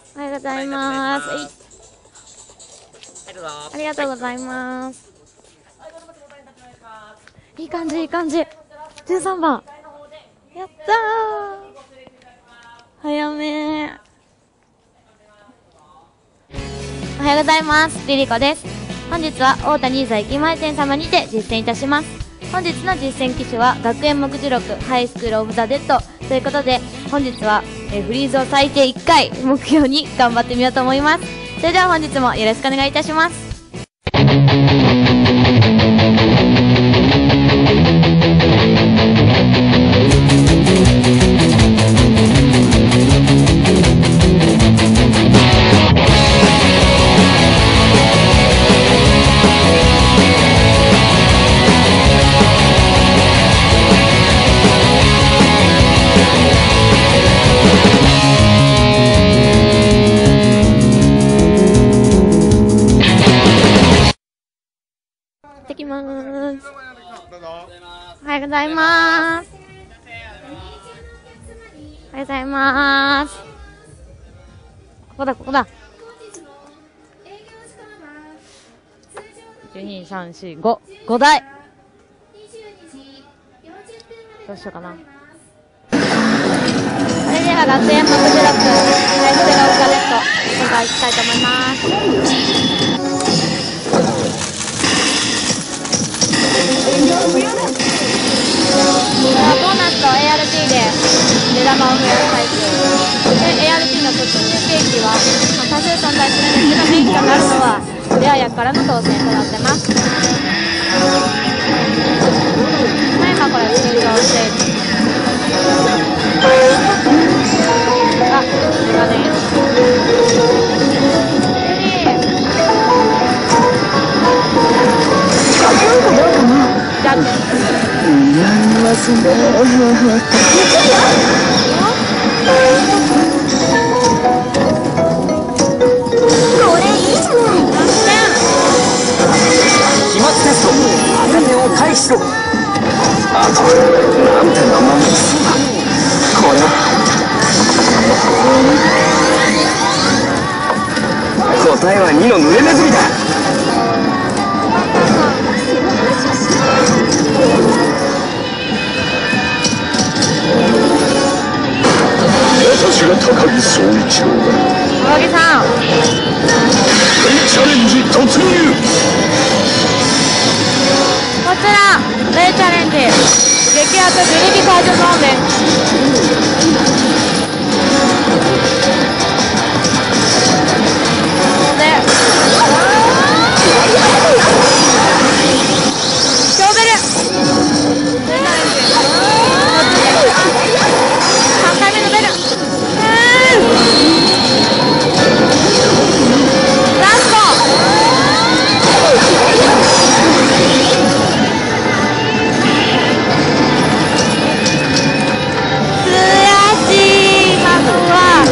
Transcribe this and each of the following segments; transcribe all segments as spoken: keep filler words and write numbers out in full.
おはようございます。 ありがとうございます。いい感じいい感じ。じゅうさんばん。やったー。早めー。おはようございます。リリコです。本日は大田新座駅前店様にて実践いたします。本日の実践機種は学園目次録ハイスクールオブザ・デッドということで、本日はえフリーズを最低いっかい目標に頑張ってみようと思います。それでは本日もよろしくお願いいたします。行ってきまーす。おはようございます。おはようございます。ここだここだ。いち、に、さん、よん、ご、ごだい。どうしようかな。それでは学園目次録ハイスクールオブザ・デッド今回いきたいと思います。ボーナスと エーアールティー で目玉を増やすタイプで、 エーアールティー の突入ケーキは多数存在するんですけど、免許があるのはレア役からの当選となってます。はい、まあこれ通常ステージ。あ、これがねじゃあますね。これいいじゃない。 期末テスト赤点を回避しろ。あとなんて生々しそうだ。これ答えはにの濡れネズミだ。私が高木総一郎だ。 高木さん。 チャレンジ突入。 こちらレイチャレンジ激アツ自力解除ゾーンです。で、ショーベル。レイチャレンジ。さんかいめのベル。ラスト。悔しい。まずは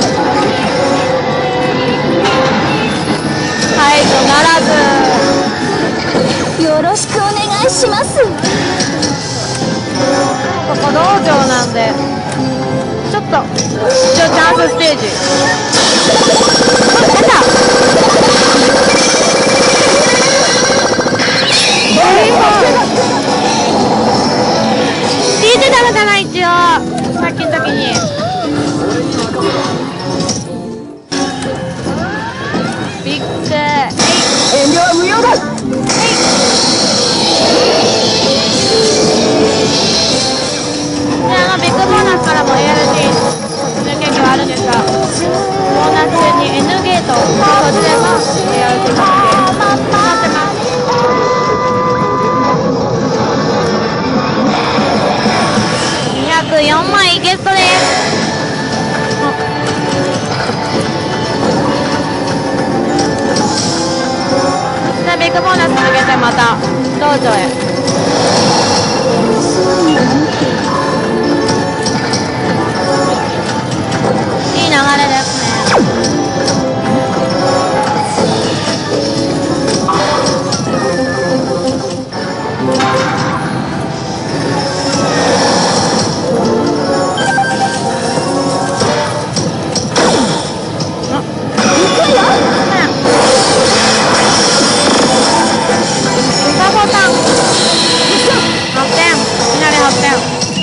解除ならず。よろしくお願いします。ここ道場なんでちょっと一応チャンスステージ。あ、やった聞いてたのかな、一応さっきの時に。ビッグ遠慮は無用だ。 で、あのビッグボーナスからも エーアールティー 突入権限はあるんですが、ボーナス中に N ゲートを閉じれば エーアールティー 確定となってます。にひゃくよんまいゲットです。で、ビッグボーナス抜けてまた道場へ。いい流れですね。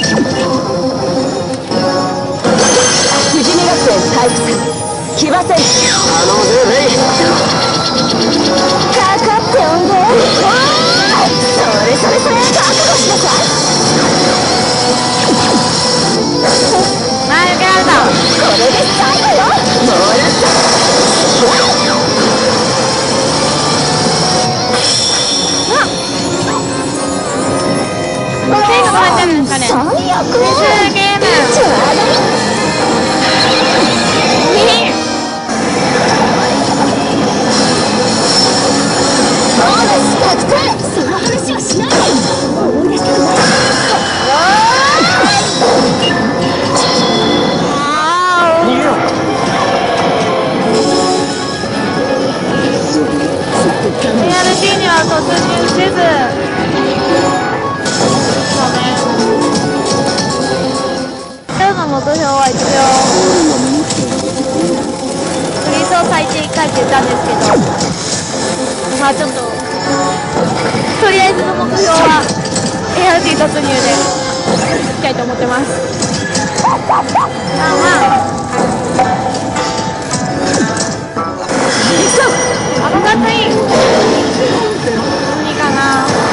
富士見学園体育祭騎馬戦頼むぜレイ。 かかっておいで。それそれそれ覚悟しなさい。 あー、抜けられた。 これで最後よ。もらった。 手が変えてるんですかね。 最悪水ゲーム。 ちょうどボーナス確定。その話はしないで。思い出したくない。 逃げよう。 エーアールティー には突入せず。そうね。今日の目標は一応フリーソー最低いっかいって言ったんですけど、まあちょっととりあえずの目標は エーアールティー 突入でいきたいと思ってます。まあまあアボカドいい。何かな。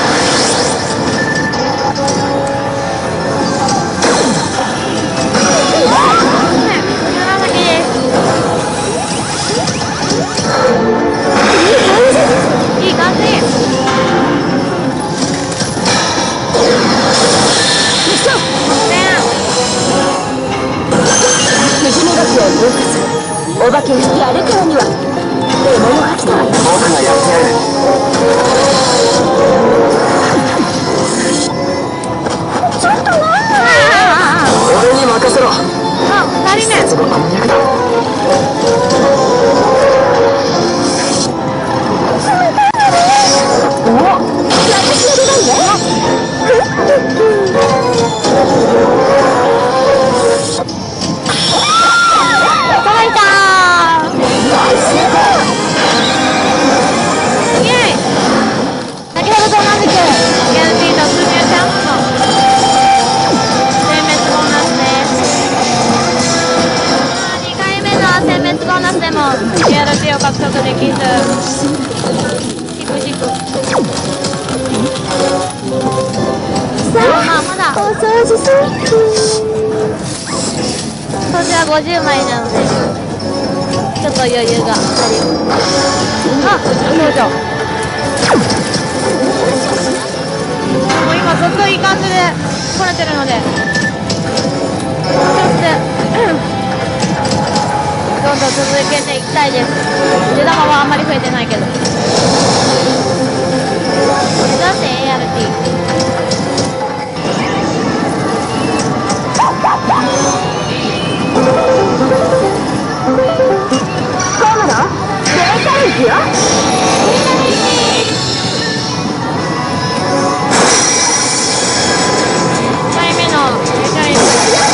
いい感じ。 富士見学園分割お化けやるからには獲物が来た。 僕がやってやる。 ちょっと待って。 俺に任せろ。 あ、ふたりめ。 そのこんにゃくだ。 おっ、私の出番ね。 届いたー。イエーイ。先ほどと同じく エーアールティー 突入チャンスの殲滅ボーナスです。にかいめの殲滅ボーナスでも エーアールティー を獲得できず、じくじく。まあまだお掃除する。 こちらごじゅうまいなのでちょっと余裕があります。あ、どうぞ。もう今ずっといい感じで来れてるので、そしてどんどん続けていきたいです。出玉はあんまり増えてないけど。目指せ エーアールティー。 コムのデータレンジよ。 にかいめのデータレンジ。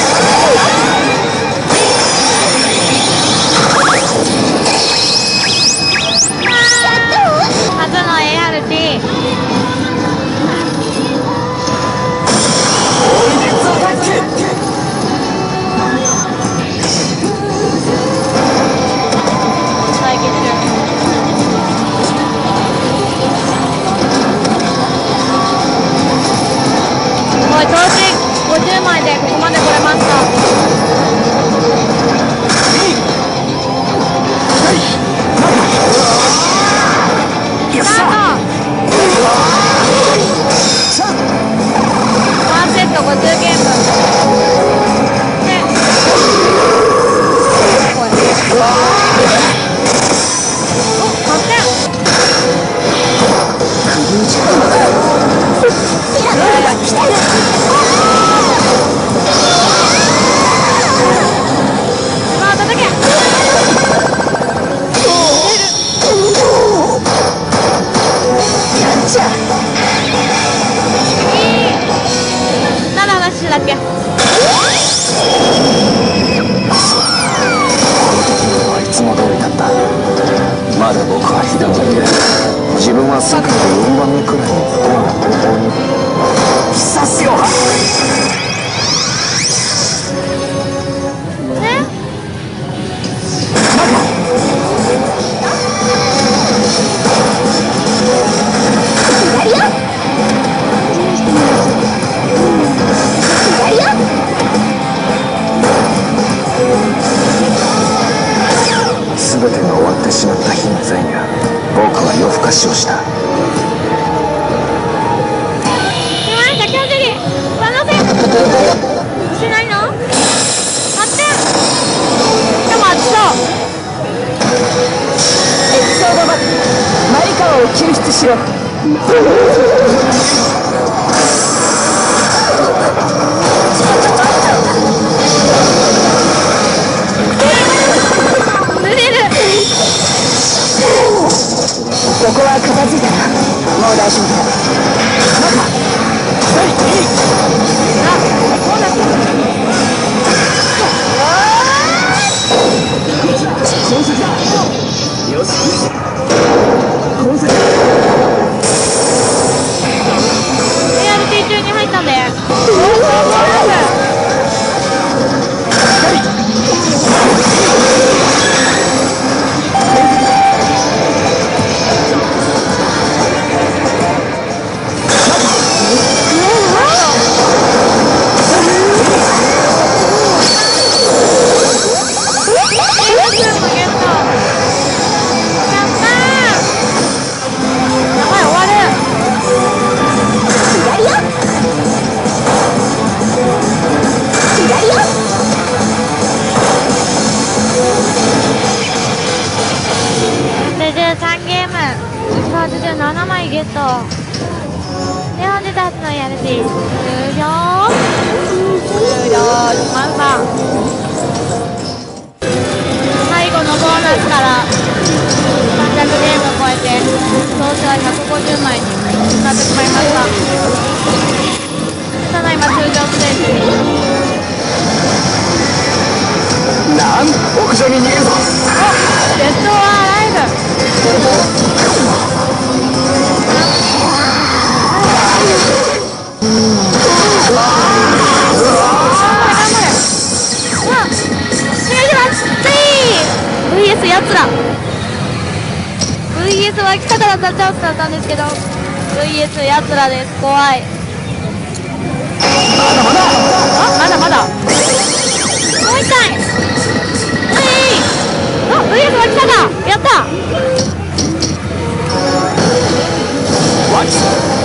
初の エーアールティー。ごい、投資ごじゅうまいでここまで来れました。スタート。ワンセットごじゅうゲームで、おっ、はってん。まあ、叩け。なら話だっけ。 はいつも通りだった。まだ僕はひどいてる。自分は世界でよんばんめくらいの不幸な方法に刺すよ。 死をした。 来ました、強尻上乗せしないの？はってん。しかも熱そう。 エピソードバトル、マリカワを救出しろ。 濡れる。 ここは片付いたな。もう大丈夫だ。 あ、そうだった。 痕跡だ。よし痕跡だ。 エーアールティー 中に入ったんで。はちじゅうななまいゲットで、本日初の エーアールティー 終了終了しました。最後のボーナスからさんびゃくゲームを超えて総数はひゃくごじゅうまいになってしまいました。ただいま通常ステージなん屋上に逃げるぞ。 お、デッド・オア・ライブ。ブイエス やつら ブイエス は来たからザ・チャンスだったんですけど ブイエス やつらです。怖い。 まだまだあ、まだまだもう一回。はい。あ、 ブイエス は来たか。やった。 ワキ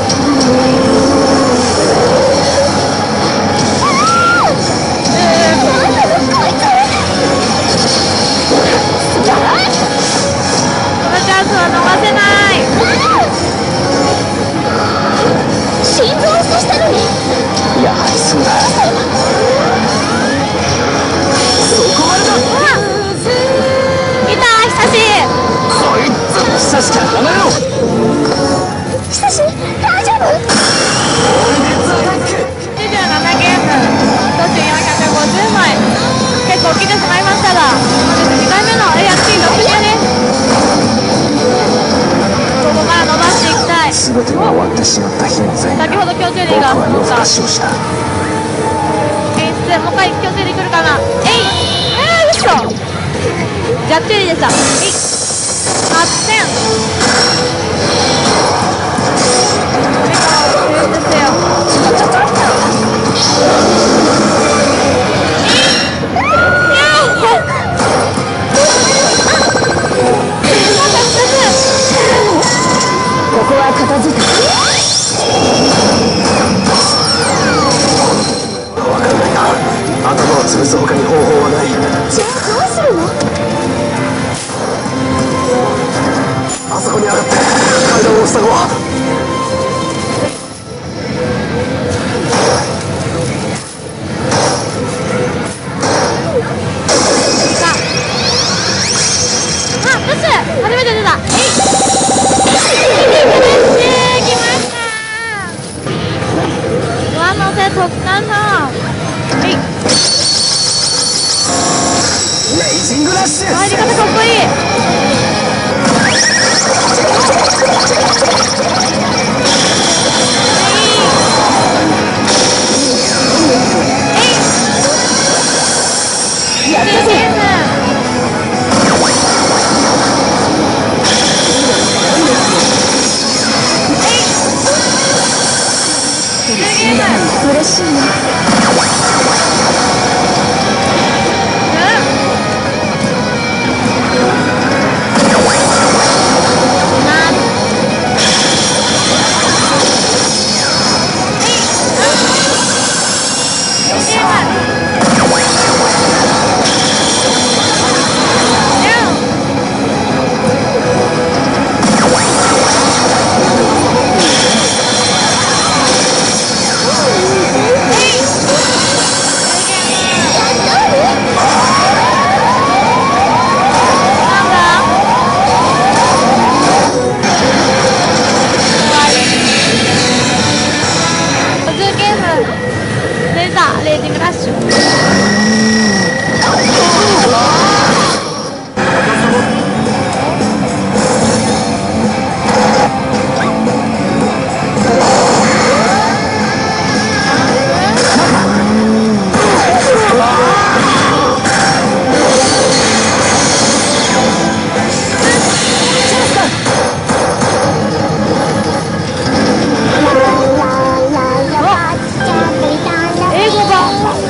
チャンスは逃せない。 心臓を刺したのに。 やはりそうだ。そこまでだ。 いた、久し。 こいつ久しから離れろ。 久し、大丈夫？ にじゅうななゲーム途中よんひゃくごじゅうまい、結構来てしまいましたが、本日にかいめの エーアールティー 突入です。ここから伸ばしていきたい。 全てが終わってしまった日の前先ほど強制リーが僕は夜更乗ったかしをした演出。もう一回強制リー来るかな。えい、えー、嘘。ジャッジュリーでした。えい、はってん。ですよ。 ここは片付いた。 わからないな。頭を潰す他に方法はない。 じゃあどうするの？ あそこに上がって階段を塞ごう。 初めて出た。えい、来ました。上乗せ特艦だ。えい、 レイジングラッシュ。 入り方かっこいい。 レーティングラッシュ。英語版。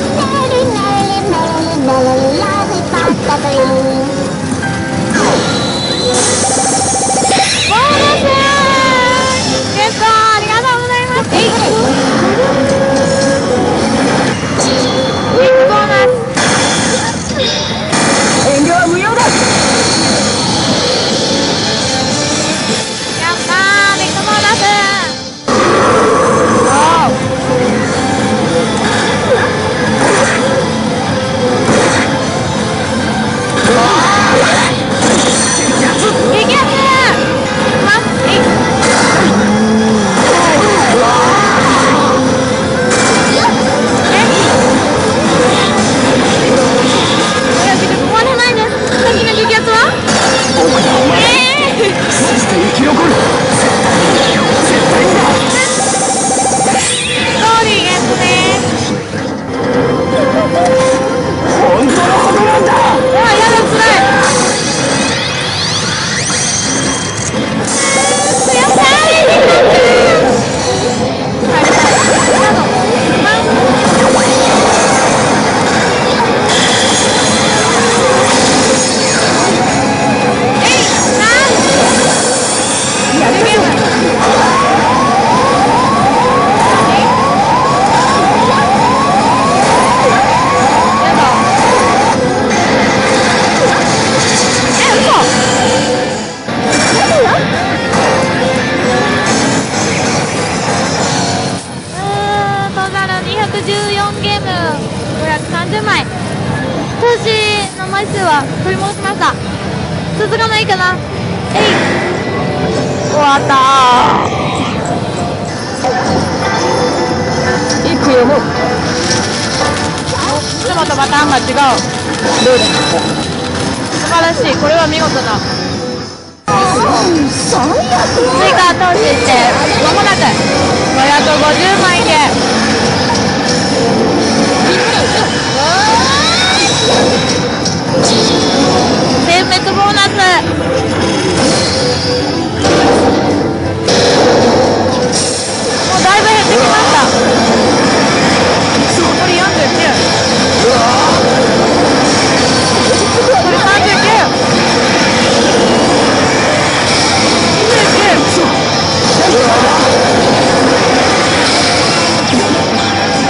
枚数は取り戻しました。続かないかな。えい、終わったー。いくよもう。いつもとパターンが違う。どうですか。素晴らしい。これは見事な。追加投資して間もなくごひゃくごじゅうまいで全滅ボーナス。もうだいぶ減ってきました。残りよんじゅうきゅう、残りさんじゅうきゅう、にじゅうきゅう、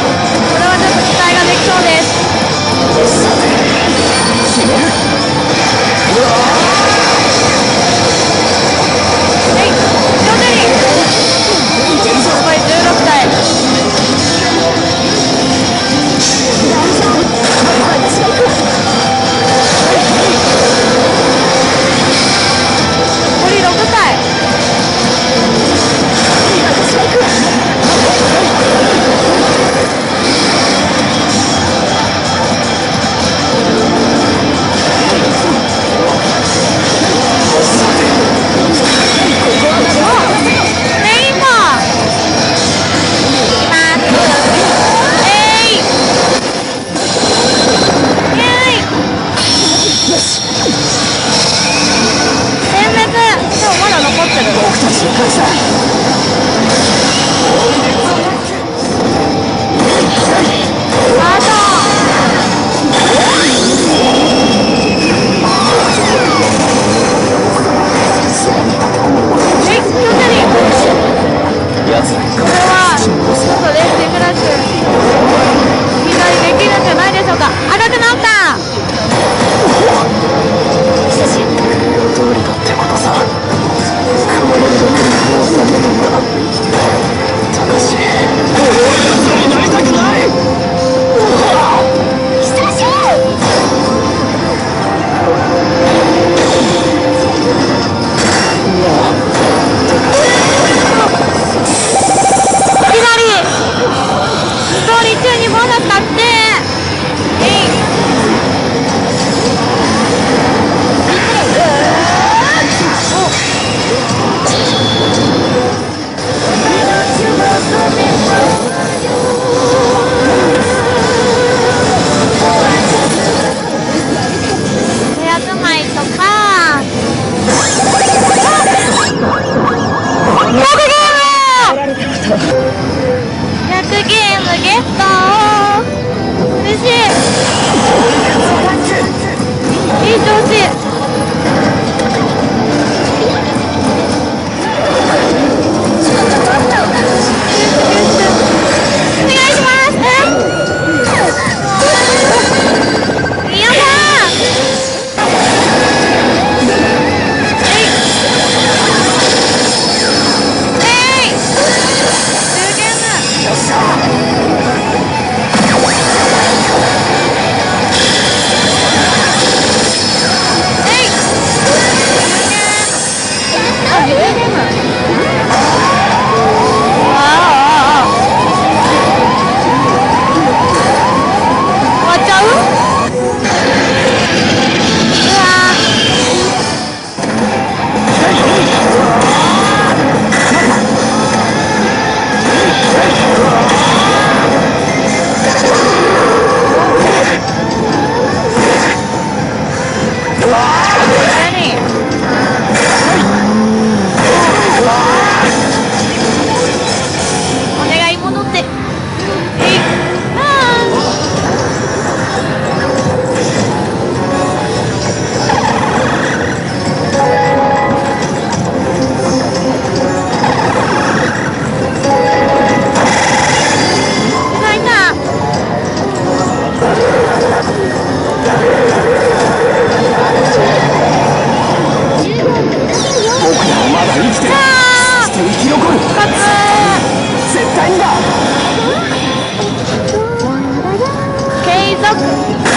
ック、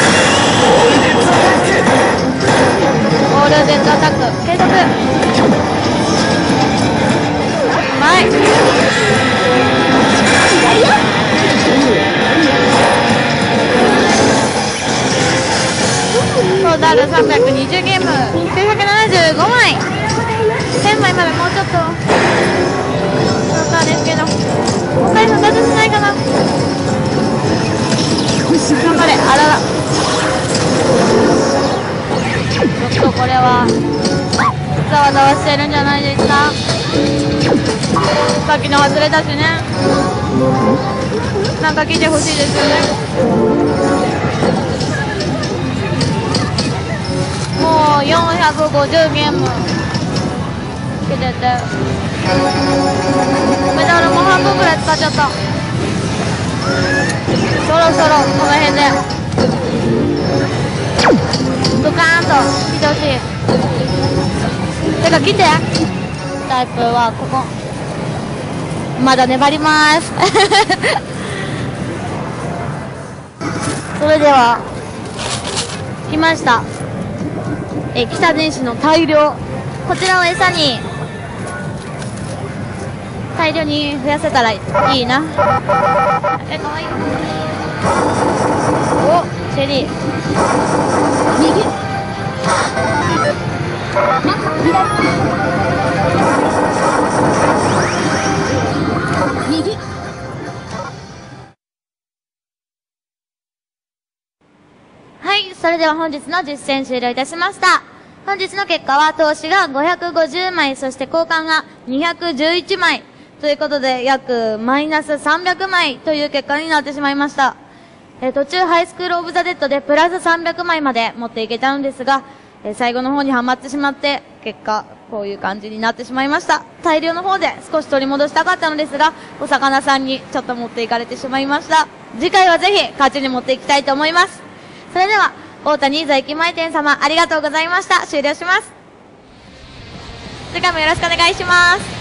ゴールデンアタック継続。うまい。トータルさんびゃくにじゅうゲーム、きゅうひゃくななじゅうごまい、せんまいまでもうちょっとそうなんですけど、もう一回復活しないかな。頑張れ。あらら、ちょっとこれはざわざわしてるんじゃないですか。さっきの外れたしね、なんか来てほしいですよね。もうよんひゃくごじゅうゲーム来てて、メダルも半分ぐらい使っちゃった。そろそろこの辺でドカーンと来てほしい。てか来て、タイプはここまだ粘りますそれでは来ました、え北電子の大量、こちらを餌に大量に増やせたらいいな。え、かわいい。お、チェリー右右。はい、それでは本日の実践終了いたしました。本日の結果は投資がごひゃくごじゅうまい、そして交換がにひゃくじゅういちまいということで、約マイナスさんびゃくまいという結果になってしまいました。えー、途中ハイスクールオブザ・デッドでプラスさんびゃくまいまで持っていけたんですが、えー、最後の方にはまってしまって、結果こういう感じになってしまいました。大量の方で少し取り戻したかったのですが、お魚さんにちょっと持っていかれてしまいました。次回はぜひ勝ちに持っていきたいと思います。それでは大谷飯駅前店様ありがとうございました。終了します。次回もよろしくお願いします。